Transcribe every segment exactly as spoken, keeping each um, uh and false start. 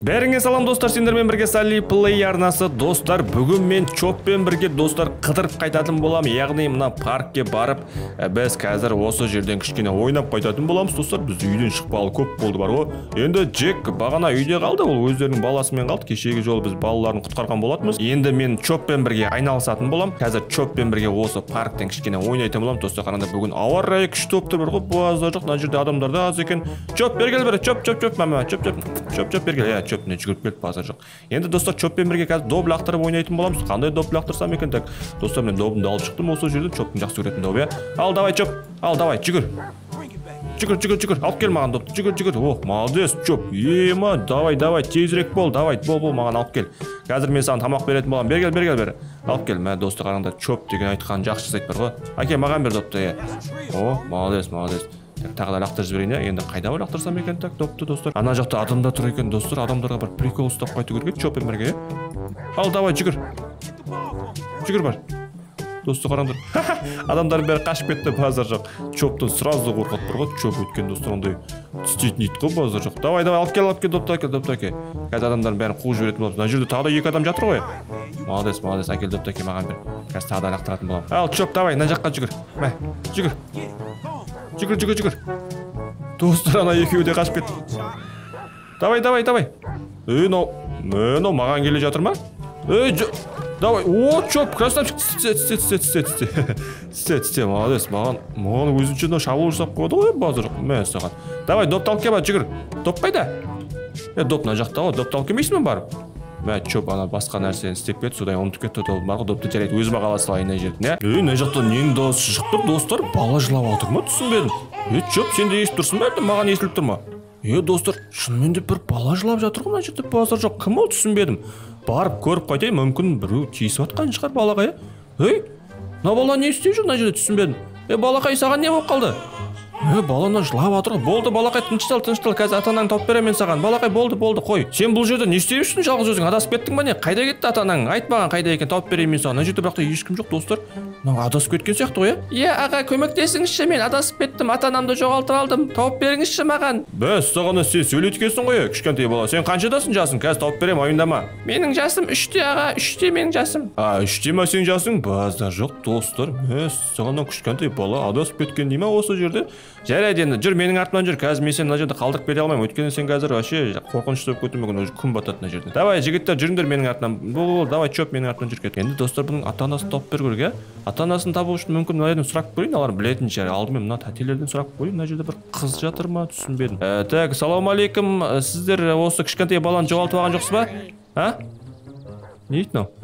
Бәріңе салам достар, сендермен бірге Сали Плей арнасы. Достар, бүгін мен Чоппен бірге достар қыдырып қайтатын болам. Яғни мына паркке барып, біз қазір осы жерден кішкене ойнап қайтатын боламыз. Достар, біз үйден шықпалы көп болды бар ғой. Енді Джек бағана үйде қалды, ол өздерінің баласымен қалды. Кешегі жолы біз балаларын құтқарған болатынбыз. Енді мен Чоппен бірге айналысатын болам. Қазір Чоппен бірге осы парктен кішкене ойнайтын болам. Достар, қараңдар, бүгін ауа райы күшті болып тұр бар ғой. Буазда жоқ, мына жерде адамдар да аз екен. Чоп бергел бір, чоп чоп чоп мама, чоп чоп чоп чоп бергел. Я чопне жүгіріп келіп базар жоқ. Енді достар, Чоппен бірге қазір доп лақтырып ойнайтын боламыз. Қандай доп лақтырсам екен? Так, достар, мен добымды алып шықтым осы жерден. Чоптың жақсы көретін добы, я. Ал, давай, Чоп. Ал, давай, жүгір. Жүгір, жүгір, жүгір. Алып кел маған допты. Жүгір, жүгір. О, молодец, Чоп. Ема, давай, давай, тезірек бол. Давай, бол, бол, маған алып кел. Қазір мен саған тамақ беретін болам. Бергел, бергел, бері. Алып кел. Мә, достар, қараңдар, Чоп деген айтқан жақсы жасайды бар ғой. Әке, маған бер допты, я. О, молодец, молодец. Тағы да лақтырып жіберейін, я. Енді қайда бар лақтырсам екен? Так, допты, достар. Ана жақта адамдар тұр екен, достар. Адамдарға бір прикол ұстап қайту керек, Чоппен бірге. Ал, давай, жүгір. Жүгір бар. Достар, қараңдар. Адамдардың бәрі қашып кетті, базар жоқ. Чоптан сразу қорқады бар ғой. Чоп өткен достар, ондай істейтін ит қой, базар жоқ. Давай, давай, алып кел, алып кел, допты, әкел, допты, әкел. Қазір адамдардың бәрін қуып жіберетін боламыз. Мына жерде тағы да екі адам жатыр ғой. Молодец, молодец, әкел, допты, әкел, маған бер. Қазір тағы да лақтыратын боламын. Ал, Чоп, давай, мына жаққа жүгір. Мә, жүгір. Жүгір, жүгір, жүгір. Достар, ана екеуі де қашып кетті. Давай, давай, давай. Ей, мынау, мынау маған келе жатыр ма? Ей, давай. О, Чоп, красавчик. Тісте, тісте, тісте, тісте, тісте. Тісте, тісте, молодец. Маған, маған өзінше шабуыл жасап қойды ғой, базар. Мә, саған. Давай, допты алып кел, жүгір. Доп қайда? Е, доп мына жақта ғой. Допты алып келмейсің бе барып? Мә, Чоп ана басқа нәрсені істеп кетті, содан ұмытып кетті. Барғы допты жарайды, өзіме қала салайын ана жерден, иә? Ей, мына жақта ненің дауысы шығып тұр, достар? Бала жылап отыр ма? Түсінбедім. Е, Чоп, сен де естіп тұрсың ба? Маған естіліп тұр ма? Е, достар, шынымен де бір бала жылап жатыр ғой мына жерде, базар жоқ. Кім ол? Түсінбедім. Барып көріп қайтайын, мүмкін біреу тиісіп жатқан шығар балаға, иә? Ей, мына бала не істеп жүр мына жерде? Түсінбедім. Е, балақай, саған не болып қалды? Е, баланы жылап жатыр. Болды, балақай, тыныштал, тыныштал. Қазір ата-анаң тауып беремін мен саған. Балақай, болды, болды, қой. Сен бұл жерде не істеп жүрсің? Жалғыз өзің адасып кеттің ба не? Қайда кетті ата-анаң? Айт маған, қайда екен? Тауып берейін мен саған. Мына жерде бірақ та ешкім жоқ, достар. Мына адасып кеткен сияқты ғой, иә? Иә, аға, көмектесіңізші, мен адасып кеттім. Ата-анамды жоғалтып алдым. Тауып беріңізші маған. Бәс, саған сен сөйлеткенсің ғой, кішкентай бала. Сен қаншадасың жасың? Қазір тауып беремін, уайымдама. Менің жасым үште, аға, үште менің жасым. А, үште ма сенің жасың? Базар жоқ, достар. Бәс, саған кішкентай бала адасып кеткен дей ма осы жерде? Жарайды енді, жүр менің артымнан жүр. Қазір мен сені мына жерде қалдырып бере алмаймын. Өйткені сен қазір вообще қорқынышты болып кетуі мүмкін, уже күн батады мына жерде. Давай, жігіттер, жүріңдер менің артымнан. Бол, давай, Чоп менің артымнан жүр кет. Енді достар, бұның ата-анасын тауып беру керек, иә? Ата-анасын табу үшін мүмкін мына жерден сұрап көрейін, олар білетін шығар. Алдымен мына тәтелерден сұрап көрейін. Мына жерде бір қыз жатыр ма? Түсінбедім. Так, ассалаумағалейкум. Сіздер осы кішкентай баланы жоғалтып алған жоқсыз ба? А? Не дейді мынау?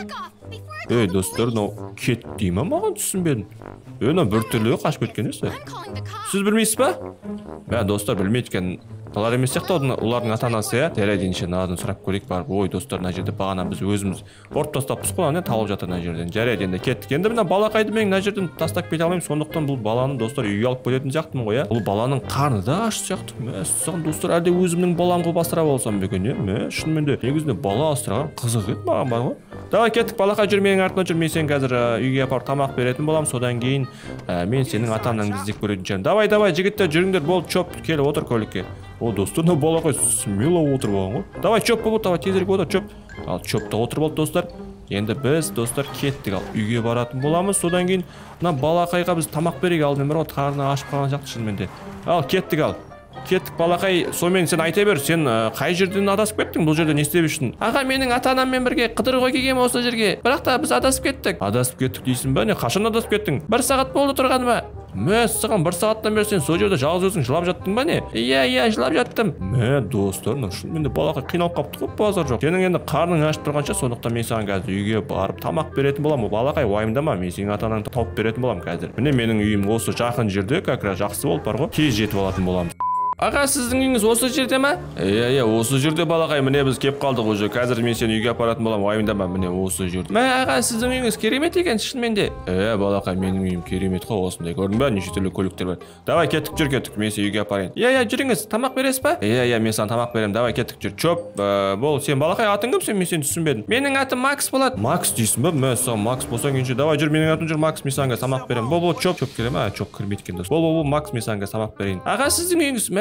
Ей, достар, мынау кет дей ма маған? Түсінбедім. Ей, мынау біртүрлі қашып кеткен есі. Сіз білмейсіз ба? Мә, достар, білмейді екен. Олар емес сияқты, олардың ата-анасы, иә? Жарайды ендеше мынадан сұрап көрейік барып. Ой, достар, мына жерде бағана біз өзіміз ұрып тастаппыз ғой, ана талып жатыр мына жерден. Жарайды енді кеттік. Енді мына балақайды мен мына жерден тастап кете алмаймын. Сондықтан бұл баланы достар үйге алып кететін сияқтымын ғой, иә? Бұл баланың қарны да аш сияқты. Мә, соған достар, әлде өзімнің балам қылып асырап алсам ба екен, иә? Мә, шынымен де негізінде бала асыраған қызық еді маған бар ғой. Давай кеттік, балақай, жүр менің артымнан жүр. Мен сен қазір үйге апарып тамақ беретін болам. Содан кейін мен сенің ата-анаңды іздеп көретін шығармын. Давай, давай, жігіттер, жүріңдер, бол, Чоп, кел, отыр көлікке. О, достар, мына балақай смело отырып алған ғой. Давай, Чоп, бол, давай, тезірек отыр, Чоп. Ал, Чоп та отырып алды, достар. Енді біз, достар, кеттік, ал үйге баратын боламыз. Содан кейін мына балақайға біз тамақ берейік. Алдымен бір қарны ашып қалған сияқты шынымен де. Ал, кеттік, ал. Кеттік, балақай, сонымен сен айта бер, сен қай жерден адасып кеттің? Бұл жерде не істеп үшін? Аға, менің ата-анаммен бірге қыдыруға келгем осы жерге. Бірақ та біз адасып кеттік. Адасып кеттік дейсің ба? Не, қашан адасып кеттің? Бір сағат болды тұрғаныма. Мә, саған бір сағаттан бері сен сол жерде жалғыз өзің жылап жаттың ба не? Иә, иә, жылап жаттым. Мә, достар, шынымен де балақай қиналып қалыпты ғой, базар жоқ. Сенің енді қарның ашып тұрғанша, сондықтан мен саған қазір үйге барып тамақ беретін боламын. Балақай, уайымдама, мен сенің ата-анаңды тауып беретін боламын қазір. Міне менің үйім осы жақын жерде, как раз жақсы болып бар ғой. Тез жетіп алатын боламыз. Аға, сіздің үйіңіз осы жерде ма? Иә, иә, осы жерде балақай, міне біз кеп қалдық уже. Қазір мен сені үйге апаратын боламын, уайымдама, міне осы жерде. Мә, аға, сіздің үйіңіз керемет екен, шынымен де. Иә, балақай, менің үйім керемет қой, осындай. Көрдің ба, неше түрлі көліктер бар. Давай, кеттік, жүр, кеттік, мен сені үйге апарайын. Иә, иә, жүріңіз, тамақ бересіз ба? Иә, иә, мен саған тамақ беремін. Давай, кеттік, жүр. Чоп, бол, сен балақай, атың кім? Сен мен сені түсінбедім. Менің атым Макс болады. Макс дейсің ба? Мә, саған Макс болсаң енше. Давай, жүр, менің атым жүр, Макс, мен саған тамақ беремін. Бол, бол, Чоп, Чоп келе ма? Чоп кірмейді екен дос. Бол, бол, бол, Макс, мен саған тамақ берейін. Аға, сіздің үйіңіз, мә,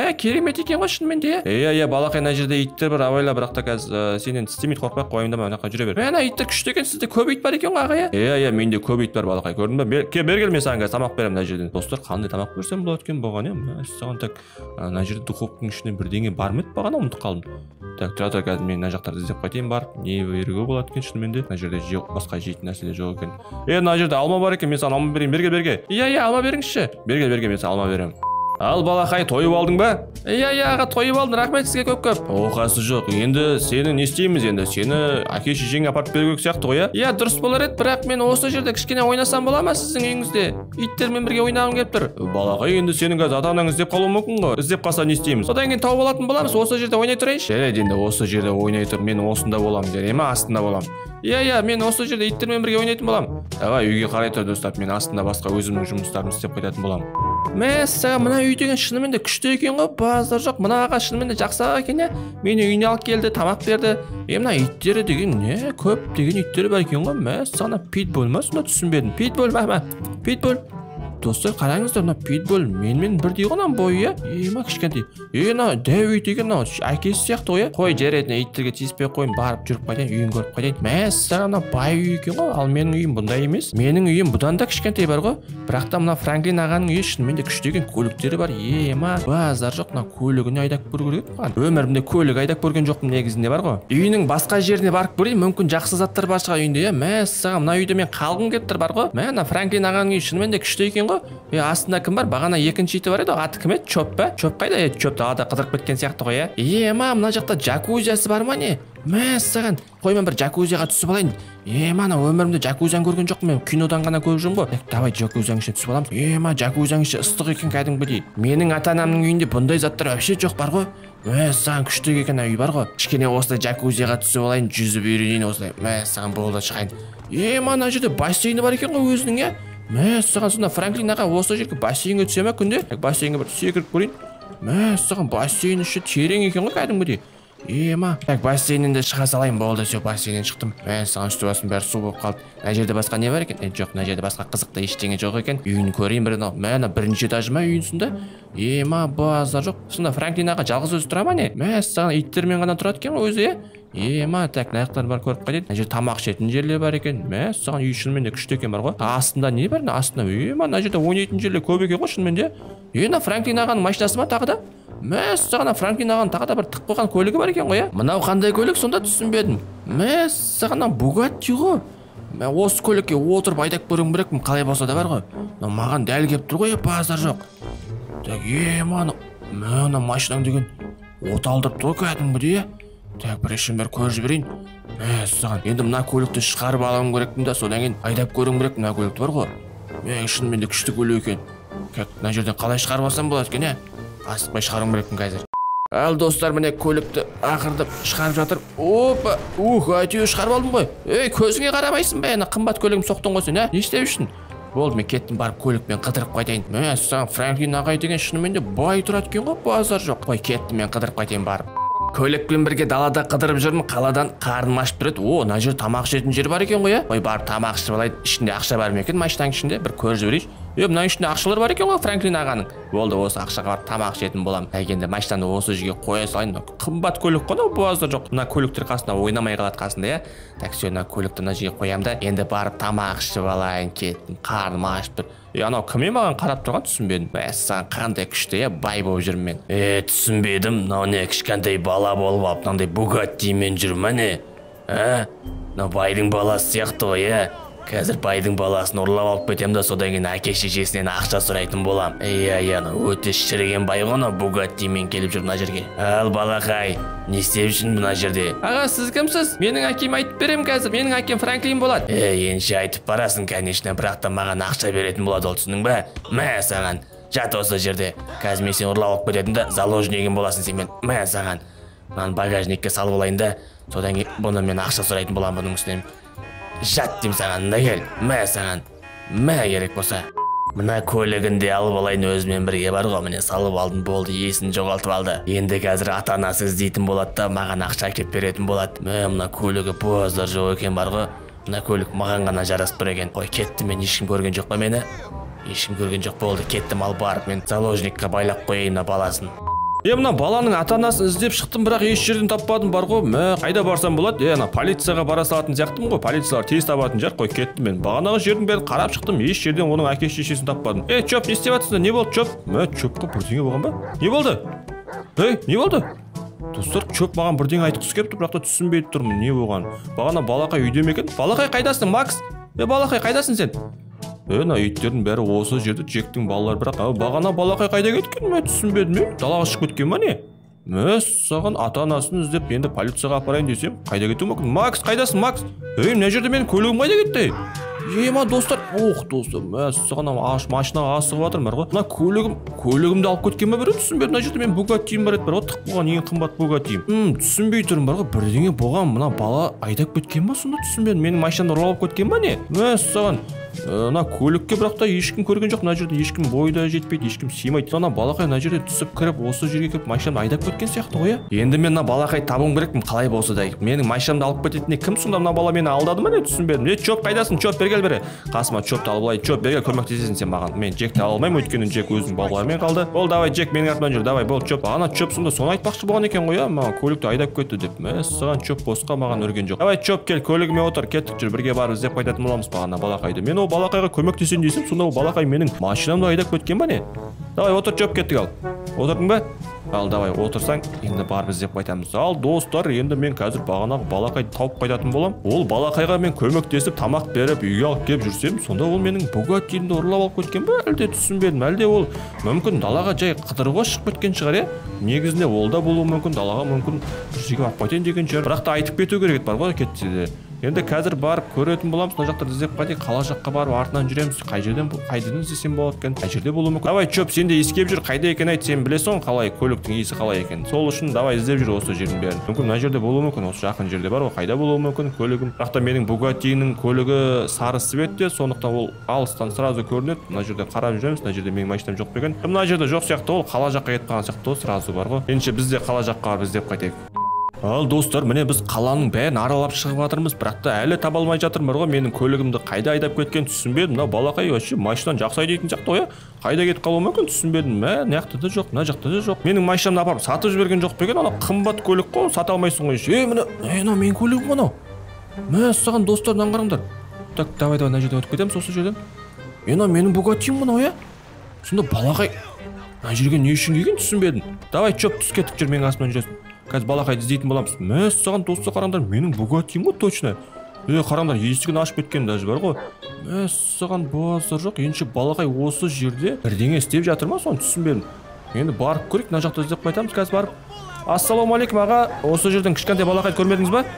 Мә, керемет екен ғой шынымен де. Иә, иә, балақай мына жерде иттер бар, абайла, бірақ та қазір сенен тістемейді, қорықпай қойымдама, мына жаққа жүре бер. Мә, ана иттер күшті екен, сізде көп ит бар екен ғой аға, иә? Иә, иә, менде көп ит бар балақай, көрдің бе? Кел, бергел, мен саған қазір тамақ беремін мына жерден. Достар, қандай тамақ берсем болады екен болған, иә? Саған так мына жерде духовканың ішінде бірдеңе бар ма еді бағана, ұмытып қалдым. Так, тұра тұр, қазір мен мына жақтарды іздеп қайтайын барып, не беруге болады екен шынымен де. Мына жерде жоқ, басқа жейтін нәрселер жоқ екен. Е, мына жерде алма бар екен, мен саған алма берейін, берге, берге. Иә, иә, алма беріңізші. Берге, берге, мен саған алма беремін. Ал балақай, тойып алдың ба? Иә, иә, аға, тойып алдым, рахмет сізге көп-көп. Оқасы жоқ, енді сені не істейміз енді? Сені әке шешең апарып беру керек сияқты ғой, иә? Иә, дұрыс болар еді, бірақ мен осы жерде кішкене ойнасам бола ма сіздің үйіңізде? Иттермен бірге ойнағым келіп тұр. Балақай, енді сенің қазір ата-анаң іздеп қалуы мүмкін ғой. Іздеп қалса не істейміз? Содан кейін тауып алатын боламыз, осы жерде ойнай тұрайыншы. Жарайды, енді осы жерде ойнай тұр, мен осында боламын, жарай ма? Астында боламын. Иә, иә, мен осы жерде иттермен бірге ойнайтын боламын. Давай, үйге қарай тұр, достар, мен астында басқа өзімнің жұмыстарымды істеп қайтатын боламын. Мәссаған, мына үй деген шынымен де күшті екен ғой, базар жоқ. Мына аға шынымен де жақсы аға екен, мені үйіне алып келді, тамақ берді. Е, мына иттері деген не? Көп деген иттері бар екен ғой. Мәссаған, питбол ма? Сонда түсінбедім. Питбол ма? Ма? Питбол. Достар, қараңыздар, мына питбол менімен бірдей ғой бойы, иә? Е, ма кішкентай. Е, мына дәу ит екен, мына әкесі сияқты ғой, иә? Қой, жарайды, иттерге тиіспей қойын, барып жүріп қайтайын, үйін көріп қайтайын. Мәссаған, мына бай үй екен ғой, ал менің үйім бұндай емес. Менің үйім бұдан да кішкентай бар ғой. Бірақ та мына Франклин ағаның үйі шынымен де күшті екен, көліктері бар. Е, ма базар жоқ, мына көлігін айдап көру керек еді. Өмірімде көлік айдап көрген жоқпын, негізінде бар ғой. Үйінің басқа жеріне барып көрейін, мүмкін жақсы заттар бар шығар үйінде, иә? Мәссаған, мына үйде мен қалғым келіп тұр бар ғой. Мә, мына Франклин ағаның үйі шынымен де күшті екен ғой. Е, астында кім бар? Бағана екінші иті бар еді, аты кім еді? Чоп па? Чоп қайда? Е, чоп далада қыдырып кеткен сияқты ғой, иә? Е, ма, мына жақта джакузиясы бар ма не? Мәссаған, қой мен бір джакузияға түсіп алайын. Е, ма, ана өмірімде джакузияны көрген жоқпын, мен кинодан ғана көріп жүрмін ғой. Давай джакузияның ішіне түсіп аламыз. Е, ма, джакузияның іші ыстық екен кәдімгідей. Менің ата-анамның үйінде бұндай заттар вообще жоқ бар ғой. Мәссаған, күшті екен үй бар ғой. Кішкене осылай джакузияға түсіп алайын, жүзіп үйренейін осылай. Мәссаған, болды шығайын. Е, ма, ана жерде бассейні бар екен ғой өзінің, иә? Мәссаған, сонда Франклин аға осы жерге бассейнге түсе ме күнде? Бассейнге бір секіріп көрейін. Мәссаған, бассейн іші терең екен ғой кәдімгідей. Е, ма, так бассейннен де шыға салайын, болды, все, бассейннен шықтым. Мәссаған, үсті басым бәрі су болып қалды. Мына жерде басқа не бар екен? Е, жоқ, мына жерде басқа қызықты ештеңе жоқ екен. Үйін көрейін бір. Мә, бірінші этажы ма үйін сонда? Е, ма, базар жоқ. Сонда Франклин аға жалғыз өзі тұра ма не? Мәссаған, иттермен ғана тұрады екен ғой өзі, иә? Е, ма, так, наяқтар бар көріп қайтайын. Мына жерде тамақ ішетін жерлер бар екен. Мәссаған, үй шынымен де күшті екен бар ғой. Астында не бар? Астында, е, ма, мына жерде ойнайтын жерлер көп екен ғой шынымен де. Е, мына Франклин ағаның машинасы ма тағы да? Мәссаған, Франклин ағаның тағы да бір тық қойған көлігі бар екен ғой, иә? Мынау қандай көлік сонда түсінбедім. Мәссаған, Бугатти ғой. Мен осы көлікке отырып айдап көруім керекпін, қалай болса да бар ғой. Маған дәл келіп тұр ғой, базар жоқ. Так, е, мана, мына машинаң деген от алдырып тұр ғой кәдімгідей, иә? Так, біріншіден бері көріп жіберейін. Мәссаған, енді мына көлікті шығарып алуым керекпін да, содан кейін айдап көруім керек мына көлікті бар ғой. Мен шынымен де күшті көлік екен. Мына жерден қалай шығарып алсам болады екен, иә? Асықпай шығаруым керекпін қазір. Ал достар, міне көлікті ақырдап шығарып жатыр. Опа, ух, әйтеуір шығарып алдым ғой. Ей, көзіңе қарамайсың ба? Ана қымбат көлігім соқтың ғой сен, ә? Не істеп үшін? Болды, мен кеттім, барып көлікпен қыдырып қайтайын. Мәссаған, Франклин ағай деген шынымен де бай тұрады екен ғой, базар жоқ. Қой, кеттім, мен қыдырып қайтайын барып. Көлікпен бірге далада қыдырып жүрмін, қаладан қарным ашып тұрады. О, мына жер тамақ ішетін жер бар екен ғой, иә? Ой, барып тамақ ішіп алайын. Ішінде ақша бар ма екен машинаның ішінде? Бір көріп жіберейінші. Е, мына ішінде ақшалар бар екен ғой Франклин ағаның. Болды, осы ақшаға барып тамақ ішетін боламын. Әкенде машинаны осы жерге қоя салайын. Қымбат көлік қой, базар жоқ. Мына көліктер қасында ойнамай қалады қасында, иә? Так, все, мына көлікті мына жерге қоямын да, енді барып тамақ ішіп алайын, кеттім. Қарным ашып тұр. Е, анау кім маған қарап тұрған түсінбедім. Мәссаған, қандай күшті, иә, бай болып жүрмін мен. Е, түсінбедім. Мынау не кішкентай бала болып алып, мынандай Бугаттимен жүр ме не? Ә? Мынау байдың баласы сияқты ғой, иә? Қазір байдың баласын ұрлап алып кетем да, содан кейін әке шешесінен ақша сұрайтын болам. Иә, иә, өте шіріген бай ғой, Бугаттимен келіп жүр мына жерге. Ал балақай, не істеп жүрсің мына жерде? Аға, сіз кімсіз? Менің әкем айтып берем қазір. Менің әкем Франклин болады. Е, енші айтып барасың, конечно, бірақ та маған ақша беретін болады, ол түсінің ба? Мә саған, жат осы жерде. Қазір мен сені ұрлап алып кететін да, заложнигім боласың сен мен. Мә саған. Мынаны багажникке салып алайын да, содан кейін бұны мен ақша сұрайтын болам бұның үстінен. Жат дейм саған, да кел. Мә саған. Мә керек болса. Мына көлігінде алып алайын өзімен бірге бар ғой, міне салып алдым, болды, есін жоғалтып алды. Енді қазір ата-анасы іздейтін болады да, маған ақша әкеп беретін болады. Мә, мына көлігі боздар жоқ екен бар ғой. Мына көлік маған ғана жарасып тұр екен. Қой, кеттім, мен ешкім көрген жоқ па мені? Ешкім көрген жоқ, болды, кеттім, ал барып мен заложникқа байлап қояйын мына баласын. Е, мына баланың ата-анасын іздеп шықтым, бірақ еш жерден таппадым бар ғой. Мә, қайда барсам болады? Е, ана полицияға бара салатын сияқтымын ғой. Полициялар тез табатын жар. Қой, кеттім мен. Бағанағы жердің бәрін қарап шықтым, еш жерден оның әке-шешесін таппадым. Е, Чоп, не істеп жатсыңдар? Не болды, Чоп? Мә, Чопқа бірдеңе болған ба? Не болды? Ей, не болды? Достар, Чоп маған бірдеңе айтқысы келіпті, бірақ та түсінбей тұрмын, не болған? Бағана балақай үйде ме екен? Балақай қайдасың, Макс? Е, балақай қайдасың сен? Е, мына иттердің бәрі осы жерде, Джектің балалары, бірақ бағана балақай қайда кеткен? Мен түсінбедім, мен далаға шығып кеткен ба не? Мә, саған ата-анасын іздеп енді полицияға апарайын десем, қайда кетуі мүмкін? Макс, қайдасың, Макс? Ей, мына жерде менің көлігім қайда кетті? Ема, достар, ох, достар, мә, саған аш машинаға асығып жатырмын бар ғой. Мына көлігім, көлігімді алып кеткен ба біреу? Түсінбедім, мына жерде мен Бугаттиім бар еді бар ғой, тық болған ең қымбат Бугаттиім. Хм, түсінбей тұрмын бар ғой, бірдеңе болған, мына бала айдап кеткен ба сонда? Түсінбедім, менің машинамды ұрлап кеткен ба не? Мә, саған ана көлікке бірақ та ешкім көрген жоқ, мына жерде ешкім бойы да жетпейді, ешкім сыймайды. Ана балақай мына жерде түсіп кіріп, осы жерге келіп машинамды айдап кеткен сияқты ғой. Енді мен мына балақай табуым керекпін, қалай болса да. Менің машинамды алып кететіне кім сонда? Мына бала мені алдады ма не? Түсінбедім. Е, Чоп қайдасың? Чоп, бері кел бері. Қасыма Чопты алып алайын. Чоп, бері кел, көмектесесің сен маған. Мен Джекті ала алмаймын, өйткені Джек өзінің балаларымен қалды. Ол, давай Джек, менің артымнан жүр. Давай, бол Чоп. Ана Чоп сонда соны айтпақшы болған екен ғой, маған көлікті айдап кетті деп. Мә, саған Чоп босқа маған өрген жоқ. Давай Чоп, кел, көлігіме отыр, кеттік жүр, бірге барып іздеп қайтатын боламыз бағана балақайды. Мен ол балақайға көмектесейін десем, сонда ол балақай менің машинамды айдап кеткен ба не? Давай отыр, Чоп, кеттік ал. Отырдың ба? Ал, давай отырсаң, енді барып іздеп қайтамыз. Ал, достар, енді мен қазір бағанағы балақайды тауып қайтатын болам. Ол балақайға мен көмектесіп, тамақ беріп, үйге алып келіп жүрсем, сонда ол менің Бугаттиімді ұрлап алып кеткен ба? Әлде түсінбедім. Әлде ол мүмкін далаға жай қыдыруға шығып кеткен шығар, е? Негізінде ол да болуы мүмкін, далаға мүмкін бір жерге алып қайтайын деген шығар. Бірақ та айтып кету керек бар ғой, кетсе де. Енді қазір барып көретін боламыз, мына жақтарды іздеп қайтайық, қала жаққа барып артынан жүреміз. Қай жерден қайдан іздесем болады екен? Қай жерде болуы мүмкін? Давай Чоп, сен де иіскеп жүр, қайда екен айт, сен білесің қалай көліктің иісі қалай екен. Сол үшін давай іздеп жүр осы жердің бәрін. Мүмкін мына жерде болуы мүмкін, осы жақын жерде бар ғой, қайда болуы мүмкін көлігім. Бірақ та менің Бугаттиімнің көлігі сары цветте, сондықтан ол алыстан сразу көрінеді. Мына жерде қарап жүреміз, мына жерде менің машинам жоқ екен. Мына жерде жоқ сияқты, ол қала жаққа кетіп қалған сияқты, ол сразу бар ғой. Ендеше біз де қала жаққа барып іздеп қайтайық. Ал, достар, міне біз қаланың бәрін аралап шығып жатырмыз, бірақ та әлі таба алмай жатырмын бар ғой. Менің көлігімді қайда айдап кеткен түсінбедім. Мына балақай вообще машинадан жақсы айдайтын сияқты ғой. Қайда кетіп қалуы мүмкін түсінбедім. Мә, мына жақта да жоқ, мына жақта да жоқ. Менің машинамды апарып сатып жіберген жоқ па екен? Ана қымбат көлік қой, сата алмайсың ғой. Е, міне, мына менің көлігім анау. Мә, саған достар, мынаны қараңдар. Так, давай, давай, мына жерден өтіп кетеміз осы жерден. Е, мына менің Бугаттиім мынау, е? Сонда балақай мына жерге не үшін келген түсінбедім. Давай Чоп, түс, кеттік жүр, менің астымнан жүресің. Қазір балақайды іздейтін боламыз. Мә, саған достар, қараңдар, менің Бугаттиім ғой точно. Е, қараңдар, есігін ашып кеткен даже бар ғой. Мә, саған базар жоқ. Ендеше балақай осы жерде бірдеңе істеп жатыр ма, соны түсінбедім. Енді барып көрейік, мына жақта іздеп қайтамыз қазір барып. Ассалаумағалейкум аға, осы жерден кішкентай балақайды көрмедіңіз ба?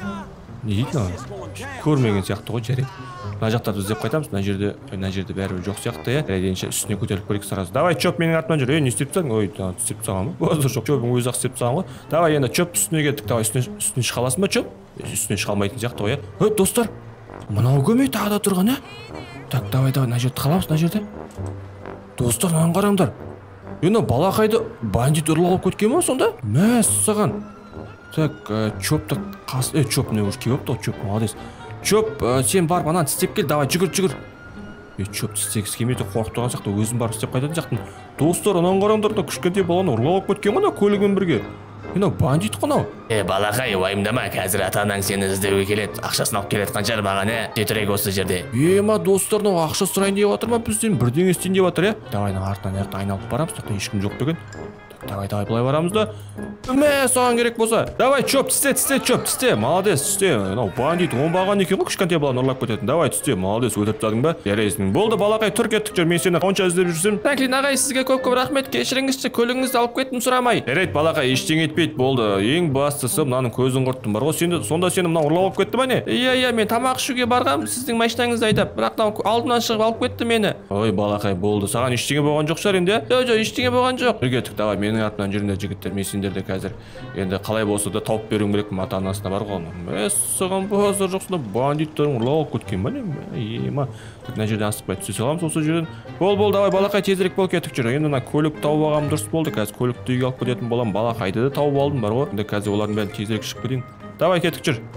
Не дейді маған? Көрмеген сияқты ғой, жарайды. Мына жақтарды іздеп қайтамыз. Мына жерде, мына жерде бәрібір жоқ сияқты, е. Ендеше үстіне көтеріліп көрейік сразу. Давай Чоп, менің артымнан жүр. Е, не істеп тұрсың? Ой, істеп тұрсың ба? Базар жоқ. Чопың өзі-ақ істеп тұрсың ғой. Давай енді Чоп үстіне кеттік. Давай үстіне үстіне шыға аласың ба, Чоп? Үстіне шыға алмайтын сияқты ғой, е. Ой, достар, мынау көмей тағы да тұрған, е. Так, давай, давай, мына жерді қаламыз, мына жерде. Достар, мынаны қараңдар. Енді балақайды бандит ұрлап алып кеткен ба сонда? Мә, саған. Так, Чопты қас, е, Чоп не уже келіпті ғой, Чоп, молодец. Чоп, сен барып ананы тістеп кел, давай жүгір, жүгір. Е, Чоп тістегісі келмейді, қорқып тұрған сияқты, өзім барып істеп қайтатын сияқтымын. Достар, ананы қараңдар, кішкентай баланы ұрлап алып кеткен ғой, көлігімен бірге. Мынау бандит қой. Е, балақай, уайымдама, қазір ата-анаң сені іздеуге келеді, ақшасын алып келеді қаншар маған, е, жетірек осы жерде. Е, ма, достар, мынау ақша сұрайын деп жатыр ма бізден, бірдеңе істейін деп жатыр, е. Давай, артынан аяқты айналып барамыз, ешкім жоқ екен. Давай, давай, былай барамыз да. Мә, саған керек болса. Давай, Чоп, тісте, тісте, Чоп, тісте. Молодец, тісте. Мынау бандит оңбаған екен ғой, кішкентай баланы ұрлап кететін. Давай, тісте. Молодец, өлтіріп тастадың ба? Жарайсың. Болды, балақай, тұр, кеттік жүр. Мен сені қанша іздеп жүрсем. Франклин ағай, сізге көп-көп рахмет. Кешіріңізші, көлігіңізді алып кеттім сұрамай. Жарайды, балақай, ештеңе етпейді. Болды. Ең бастысы мынаның көзін құрттым бар ғой. Сенде сонда сені мына ұрлап алып кетті ма не? Иә, иә, мен тамақ ішуге барғам, сіздің машинаңызды айдап, бірақ алдымнан шығып алып кетті мені. Ой, балақай, болды. Саған ештеңе болған жоқ шығар енді? Жоқ, жоқ, ештеңе болған жоқ. Кеттік, давай, менің артымнан жүріңдер жігіттер. Мен сендерді қазір енді қалай болса да тауып беруім керек, ата-анасына бар ғой. Мәссаған базар жоқсында бандиттарың ұрлап алып кеткен ба не? Ема, мына жерден асықпай түсе саламыз осы жерден. Бол, бол, давай, балақай, тезірек бол, кеттік жүр. Енді мына көлік тауып алғам дұрыс болды. Қазір көлікті үйге алып кететін болам. Балақайды да тауып алдым бар ғой. Енді қазір олардың бәрін тезірек шығып кетейін. Давай, кеттік жүр.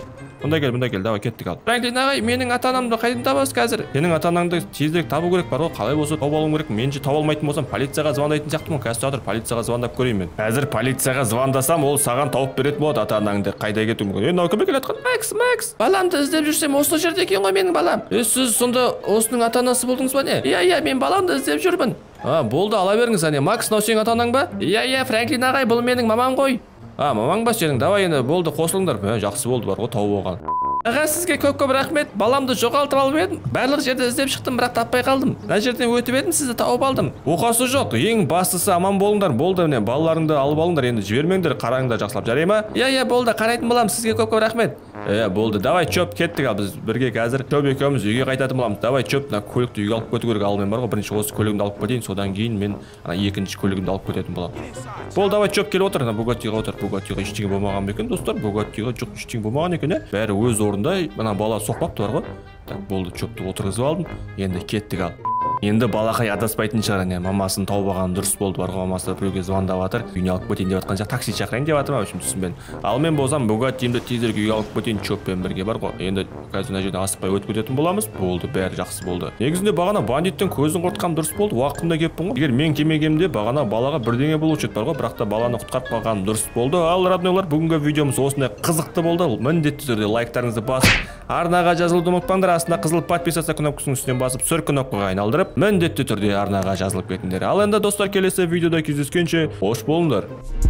мында кел, мында кел, давай кеттік ал. Франклин ағай, менің ата-анамды қайдан табасыз қазір? Сенің ата-анаңды тезірек табу керек бар ғой, қалай болса тауып алуым керек. Мен же таба алмайтын болсам, полицияға звондайтын сияқтымын. Қазір полицияға звондап көрейін мен. Қазір полицияға звондасам, ол саған тауып беретін болады ата-анаңды. Қайда кетуің мүмкін? Е, мынау кімге келе жатқан? Макс, Макс, баламды іздеп жүрсем, осы жерде екен ғой менің балам. Е, сіз сонда осының ата-анасы болдыңыз ба не? Иә, иә, мен баламды іздеп жүрмін. А, болды, ала беріңіз, әне. Макс, мынау сенің ата-анаң ба? Иә, иә, Франклин ағай, бұл менің мамам ғой. А, мамаң ба сенің? Давай енді, болды, қосылыңдар. Ә, жақсы болды бар ғой, тауып алған. Аға, сізге көп-көп рахмет. Баламды жоғалтып алып едім. Барлық жерде іздеп шықтым, бірақ таппай қалдым. Мына жерден өтіп едім, сізді тауып алдым. Оқасы жоқ. Ең бастысы аман болыңдар. Болды, міне, балаларыңды алып алыңдар. Енді жібермеңдер, қараңдар жақсылап, жарай ма? Иә, иә, болды, қарайтын боламын. Сізге көп-көп рахмет. Е, болды, давай чөп кеттік ал, біз бірге қазір чөп екеуміз үйге қайтатын боламыз. Давай чөп, мына көлікті үйге алып кету керек. Алдымен бар ғой, бірінші осы көлігімді алып кетейін, содан кейін мен ана екінші көлігімді алып кететін боламын. Болды, давай чөп келіп отыр. Ана Бугаттиға отыр. Бугаттиға ештеңе болмаған ба екен, достар? Бугаттиға жоқ, ештеңе болмаған екен, е. Бәрі өз орнында. Мына бала соқпапты бар ғой. Так, болды, чөпті отырғызып алдым. Енді кеттік ал. Енді балақай адаспайтын шығар, не мамасын тауып алған дұрыс болды бар ғой. Мамасы біреуге звондап жатыр, үйіне алып кетейін деп жатқан жақ, такси шақырайын деп жатыр ма, общем түсінбедім. Ал мен болсам Бугаттиімді тезірек үйге алып кетейін, чөппен бірге бар ғой. Енді қазір мына жерден асықпай өтіп кететін боламыз. Болды, бәрі жақсы болды. Негізінде бағана бандиттен көзін құртқаным дұрыс болды, уақытында келіппін ғой. Егер мен келмегенде бағана балаға бірдеңе болушы еді бар ғой, бірақ та баланы құтқарып қалғаным дұрыс болды. Ал роднойлар, бүгінгі видеомыз осындай қызықты болды. Міндетті түрде лайктарыңызды басып, арнаға жазылуды ұмытпаңдар. Астына қызыл подписаться кнопкасының үстінен басып, сүр кнопкаға айналдырып, міндетті түрде арнаға жазылып кетіңдер. Ал енді достар, келесі видеода кездескенше қош болыңдар.